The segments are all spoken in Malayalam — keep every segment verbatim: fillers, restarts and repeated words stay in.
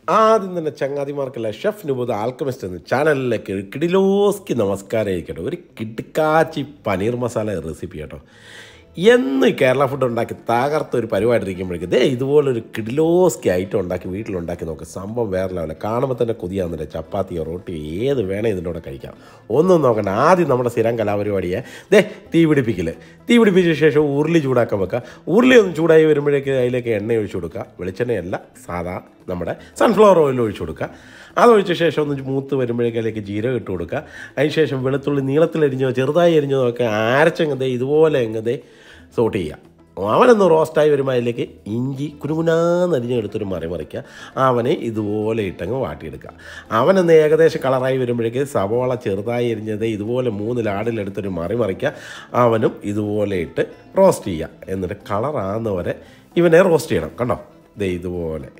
ആദ്യം തന്നെ ചങ്ങാതിമാർക്കല്ല ഷെഫ് നുബുദ് ആൽക്കമിസ്റ്റ് എന്ന ചാനലിലേക്ക് ഒരു കിടിലോസ്കി നമസ്കാരം ആയിരിക്കട്ടെ. ഒരു കിടുക്കാച്ചി പനീർ മസാല റെസിപ്പി കേട്ടോ. എന്ന് കേരള ഫുഡ് ഉണ്ടാക്കി തകർത്ത ഒരു പരിപാടിയിരിക്കുമ്പോഴേക്കും ദേ ഇതുപോലൊരു കിടിലോസ്കി ഐറ്റം ഉണ്ടാക്കി വീട്ടിലുണ്ടാക്കി നോക്ക്. സംഭവം വേറെ ലെവല. കാണുമ്പോൾ തന്നെ കൊതിയാവുന്നില്ല. ചപ്പാത്തിയോ റോട്ടിയോ ഏത് വേണേ ഇതിൻ്റെ കൂടെ കഴിക്കാം. ഒന്നും നോക്കണ്ട. ആദ്യം നമ്മുടെ സ്ഥിരം കലാപരിപാടിയെ ദേ തീ പിടിപ്പിക്കൽ. തീ പിടിപ്പിച്ച ശേഷം ഉരുളി ചൂടാക്കാൻ വെക്കുക. ഉരുളി ഒന്ന് ചൂടായി വരുമ്പോഴേക്ക് അതിലേക്ക് എണ്ണ ഒഴിച്ചു കൊടുക്കുക. വെളിച്ചെണ്ണയല്ല, സാധാ നമ്മുടെ സൺഫ്ലവർ ഓയിൽ ഒഴിച്ചു കൊടുക്കുക. അതൊഴിച്ച ശേഷം ഒന്ന് മൂത്ത് വരുമ്പോഴേക്കും അതിലേക്ക് ജീരകം ഇട്ട് കൊടുക്കുക. അതിന് ശേഷം വെളുത്തുള്ളി നീളത്തിലരിഞ്ഞോ ചെറുതായി അരിഞ്ഞോ ഒക്കെ അരച്ചെങ്ങതേ ഇതുപോലെ എങ്ങതേ സോട്ട് ചെയ്യുക. അവനൊന്ന് റോസ്റ്റായി വരുമ്പോൾ അതിലേക്ക് ഇഞ്ചി കുനുകുനാന്നരിഞ്ഞ് എടുത്തൊരു മറി മറിക്കുക. അവനെ ഇതുപോലെ ഇട്ടങ്ങ് വാട്ടിയെടുക്കുക. അവനൊന്ന് ഏകദേശം കളറായി വരുമ്പോഴേക്ക് സവോള ചെറുതായി എരിഞ്ഞത് ഇതുപോലെ മൂന്ന് ലാടിലെടുത്തൊരു മറി മറിക്കുക. അവനും ഇതുപോലെ ഇട്ട് റോസ്റ്റ് ചെയ്യുക. എന്നിട്ട് കളറാകുന്നവരെ ഇവനെ റോസ്റ്റ് ചെയ്യണം. കണ്ടോ, ദേ ഇതുപോലെ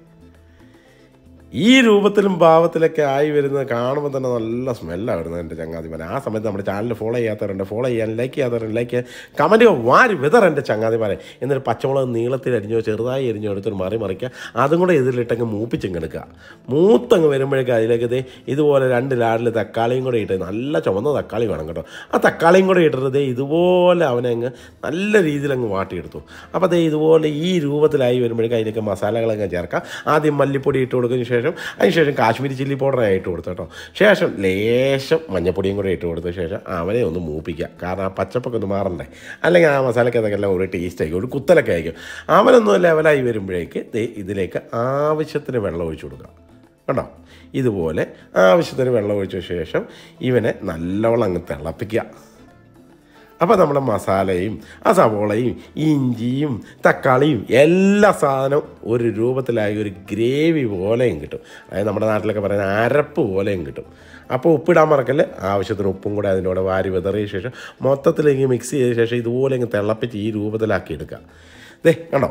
ഈ രൂപത്തിലും ഭാവത്തിലൊക്കെ ആയി വരുന്നത് കാണുമ്പോൾ തന്നെ നല്ല സ്മെല്ലാണ് വരുന്നത് എൻ്റെ ചങ്ങാതിമാരെ. ആ സമയത്ത് നമ്മുടെ ചാനൽ ഫോളോ ചെയ്യാത്തവരുണ്ട്, ഫോളോ ചെയ്യാൻ ലൈക്ക് ചെയ്യാത്തവരുണ്ട്, ലൈക്ക് ചെയ്യാൻ കമൻറ്റ് വാരി വിതർ എൻ്റെ ചങ്ങാതിമാരെ. എന്നിട്ട് പച്ചമുളക് നീളത്തിൽ അരിഞ്ഞോ ചെറുതായി അരിഞ്ഞോ എടുത്തൊരു മറി മറിക്കുക. അതും കൂടെ ഇതിലിട്ടങ്ങ് മൂപ്പിച്ചങ്ങ് എടുക്കുക. മൂത്തങ്ങ് വരുമ്പോഴേക്കും അതിലേക്ക് ദേ ഇതുപോലെ രണ്ട് ലാഡിൽ തക്കാളിയും കൂടെ ഇട്ട്, നല്ല ചുവന്ന തക്കാളി വേണം കേട്ടോ. ആ തക്കാളിയും കൂടെ ഇട്ടിട്ട് ദേ ഇതുപോലെ അവനെ അങ്ങ് നല്ല രീതിയിൽ അങ്ങ് വാട്ടിയെടുത്തു. അപ്പോൾ ദേ ഇതുപോലെ ഈ രൂപത്തിലായി വരുമ്പോഴേക്കും അതിലേക്ക് മസാലകളങ്ങ് ചേർക്കാം. ആദ്യം മല്ലിപ്പൊടി ഇട്ട് കൊടുക്കുന്ന ശേഷം അതിനുശേഷം കാശ്മീരി ചില്ലി പൗഡറായി ഇട്ട് കൊടുത്തു കേട്ടോ. ശേഷം ലേശം മഞ്ഞപ്പൊടിയും കൂടെ ഇട്ട് കൊടുത്ത ശേഷം അവനെ ഒന്ന് മൂപ്പിക്കുക. കാരണം ആ പച്ചപ്പൊക്കെ ഒന്ന് മാറണ്ടേ, അല്ലെങ്കിൽ ആ മസാലയ്ക്ക് അതൊക്കെ എല്ലാം ഒരു ടേസ്റ്റ് ആയിരിക്കും, ഒരു കുത്തലൊക്കെ ആയിരിക്കും. അവനൊന്ന് ലെവലായി വരുമ്പോഴേക്ക് ഇതിലേക്ക് ആവശ്യത്തിന് വെള്ളം ഒഴിച്ചു കൊടുക്കുക. കേട്ടോ, ഇതുപോലെ ആവശ്യത്തിന് വെള്ളം ഒഴിച്ച ശേഷം ഇവനെ നല്ലവണ്ണം അങ്ങ് തിളപ്പിക്കുക. അപ്പോൾ നമ്മുടെ മസാലയും ആ സവോളയും ഇഞ്ചിയും തക്കാളിയും എല്ലാ സാധനവും ഒരു രൂപത്തിലായി ഒരു ഗ്രേവി പോലെയും കിട്ടും. അതായത് നമ്മുടെ നാട്ടിലൊക്കെ പറയുന്ന അരപ്പ് പോലെയും കിട്ടും. അപ്പോൾ ഉപ്പിടാൻ മറക്കല്ലേ. ആവശ്യത്തിന് ഉപ്പും കൂടെ അതിനോട് വാരി വിതറിയ ശേഷം മൊത്തത്തിലേക്ക് മിക്സ് ചെയ്ത ശേഷം ഇതുപോലെ ഇങ്ങ് തിളപ്പിച്ച് ഈ രൂപത്തിലാക്കി എടുക്കുക. ദേ കണ്ടോ,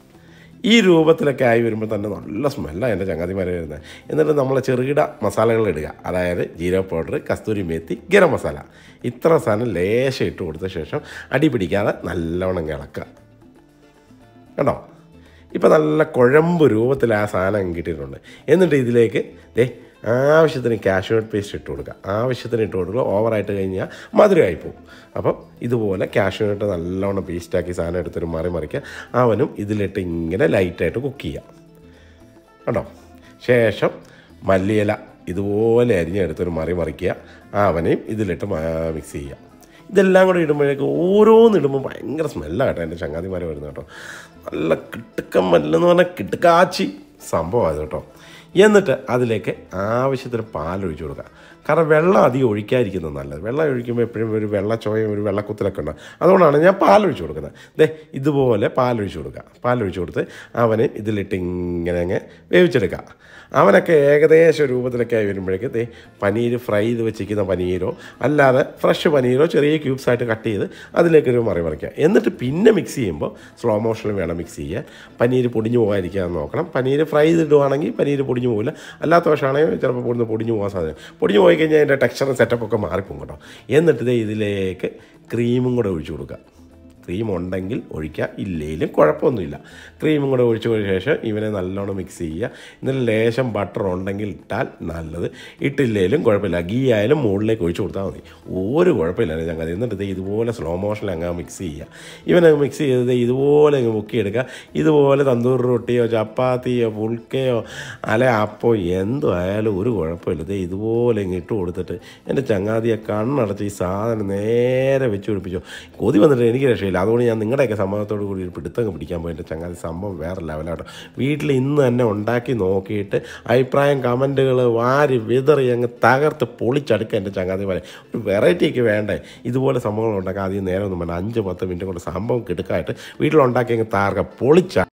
ഈ രൂപത്തിലൊക്കെ ആയി വരുമ്പോൾ തന്നെ നല്ല സ്മെല്ലാണ് എൻ്റെ ചങ്ങാതിമാർ വരുന്നത്. എന്നിട്ട് നമ്മൾ ചെറുകിട മസാലകൾ ഇടുക. അതായത് ജീരക പൗഡർ, കസ്തൂരി മേത്തി, ഗരം മസാല, ഇത്ര സാധനം ലേശം ഇട്ട് കൊടുത്ത ശേഷം അടി പിടിക്കാതെ നല്ലവണ്ണം ഇളക്കുക. കണ്ടോ, ഇപ്പോൾ നല്ല കുഴമ്പ് രൂപത്തിൽ ആ സാധനം കിട്ടിയിട്ടുണ്ട്. എന്നിട്ട് ഇതിലേക്ക് ദേ ആവശ്യത്തിന് കാഷ്യൂനട്ട് പേസ്റ്റ് ഇട്ട് കൊടുക്കുക. ആവശ്യത്തിന് ഇട്ട് കൊടുക്കുക. ഓവറായിട്ട് കഴിഞ്ഞാൽ മധുരമായി പോകും. അപ്പം ഇതുപോലെ കാഷ്യൂനട്ട് നല്ലവണ്ണം പേസ്റ്റാക്കി സാധനം എടുത്തൊരു മറി മറിക്കുക. അവനും ഇതിലിട്ട് ഇങ്ങനെ ലൈറ്റായിട്ട് കുക്ക് ചെയ്യാം. കേട്ടോ, ശേഷം മല്ലിയില ഇതുപോലെ അരിഞ്ഞെടുത്തൊരു മറി മറിക്കുക. അവനെയും ഇതിലിട്ട് മിക്സ് ചെയ്യുക. ഇതെല്ലാം കൂടെ ഇടുമ്പോഴേക്കും ഓരോന്നിടുമ്പോൾ ഭയങ്കര സ്മെല്ലാണ് കേട്ടോ എൻ്റെ ചങ്ങാതിമാരെ വരുന്നത് കേട്ടോ. നല്ല കിട്ടുക്കം മല്ലെന്ന് പറഞ്ഞാൽ കിട്ടുക്കാച്ചി സംഭവമാണ് കേട്ടോ. എന്നിട്ട് അതിലേക്ക് ആവശ്യത്തിന് പാലൊഴിച്ച് കൊടുക്കുക. കാരണം വെള്ളം അധികം ഒഴിക്കാതിരിക്കുന്നത് നല്ലത്. വെള്ളം ഒഴിക്കുമ്പോൾ എപ്പോഴും ഒരു വെള്ള ചോയം ഒരു വെള്ളക്കുത്തലൊക്കെ ഉണ്ടാകും. അതുകൊണ്ടാണ് ഞാൻ പാലൊഴിച്ച് കൊടുക്കുന്നത്. ദേ ഇതുപോലെ പാലൊഴിച്ച് കൊടുക്കുക. പാലൊഴിച്ച് കൊടുത്ത് അവന് ഇതിലിട്ട് ഇങ്ങനെ അങ്ങ് വേവിച്ചെടുക്കുക. അവനൊക്കെ ഏകദേശം രൂപത്തിലൊക്കെ ആയി വരുമ്പോഴേക്ക് ദേ പനീർ ഫ്രൈ ചെയ്ത് വെച്ചിരിക്കുന്ന പനീരോ അല്ലാതെ ഫ്രഷ് പനീരോ ചെറിയ ക്യൂബ്സായിട്ട് കട്ട് ചെയ്ത് അതിലേക്കൊരു മറി മറിക്കുക. എന്നിട്ട് പിന്നെ മിക്സ് ചെയ്യുമ്പോൾ സ്ലോ മോഷനിൽ വേണം മിക്സ് ചെയ്യാൻ. പനീർ പൊടിഞ്ഞു പോകാതിരിക്കാൻ നോക്കണം. പനീർ ഫ്രൈ ചെയ്തിടുവാണെങ്കിൽ പനീർ പൊടിഞ്ഞു പോകില്ല. അല്ലാത്ത പക്ഷമാണെങ്കിൽ ചിലപ്പോൾ പൊടിഞ്ഞ് പൊടിഞ്ഞു പോകാൻ സാധ്യത. പൊടിഞ്ഞു പോയി കഴിഞ്ഞാൽ അതിൻ്റെ ടെക്സ്ചറും സെറ്റപ്പൊക്കെ മാറിപ്പോകും കേട്ടോ. എന്നിട്ട് ദേ ഇതിലേക്ക് ക്രീമും കൂടെ ഒഴിച്ചു കൊടുക്കുക. ക്രീം ഉണ്ടെങ്കിൽ ഒഴിക്കുക, ഇല്ലെങ്കിലും കുഴപ്പമൊന്നുമില്ല. ക്രീമും കൂടെ ഒഴിച്ചു പോയ ശേഷം ഇവനെ നല്ലോണം മിക്സ് ചെയ്യുക. എന്നിട്ട് ലേശം ബട്ടർ ഉണ്ടെങ്കിൽ ഇട്ടാൽ നല്ലത്, ഇട്ടില്ലെങ്കിലും കുഴപ്പമില്ല. ഗീ ആയാലും മുകളിലേക്ക് ഒഴിച്ചു കൊടുത്താൽ മതി, ഒരു കുഴപ്പമില്ല ഞങ്ങൾ. എന്നിട്ട് ഇത് ഇതുപോലെ സ്ലോ മോഷനിൽ അങ്ങ് മിക്സ് ചെയ്യുക. ഇവനെ മിക്സ് ചെയ്തത് ഇതുപോലെ അങ്ങ് മുക്കിയെടുക്കുക. ഇതുപോലെ തന്തൂർ റൊട്ടിയോ ചപ്പാത്തിയോ പുൽക്കയോ അല്ലെ അപ്പോ എന്തോ ആയാലും ഒരു കുഴപ്പമില്ല. ഇത് ഇതുപോലെ ഇങ്ങ് ഇട്ട് കൊടുത്തിട്ട് എൻ്റെ ചങ്ങാതിയെ കണ്ണടച്ച് ഈ സാധനം നേരെ വെച്ച് പിടിപ്പിച്ചോ. കൊതി വന്നിട്ട് എനിക്ക് രക്ഷയില്ല. അതുകൊണ്ട് ഞാൻ നിങ്ങളുടെയൊക്കെ സമ്മതത്തോടു കൂടി ഒരു പിടുത്തങ്ങ് പിടിക്കാൻ പോയിട്ട് ചങ്ങാതി സംഭവം വേറെ ലെവലാട്ടോ. വീട്ടിൽ ഇന്ന് തന്നെ ഉണ്ടാക്കി നോക്കിയിട്ട് അഭിപ്രായം കമൻറ്റുകൾ വാരി വിതറി അങ്ങ് തകർത്ത് പൊളിച്ചടുക്കുക എൻ്റെ ചങ്ങാതിമാരെ. ഒരു വെറൈറ്റിയൊക്കെ വേണ്ടേ ഇതുപോലെ സംഭവങ്ങൾ ഉണ്ടാക്കുക. ആദ്യം നേരെ ഒന്നും വേണ്ട, അഞ്ച് പത്ത് മിനിറ്റ് കൊണ്ട് സംഭവം കിടക്കായിട്ട് വീട്ടിലുണ്ടാക്കി അങ്ങ് തകർക്കുക, പൊളിച്ച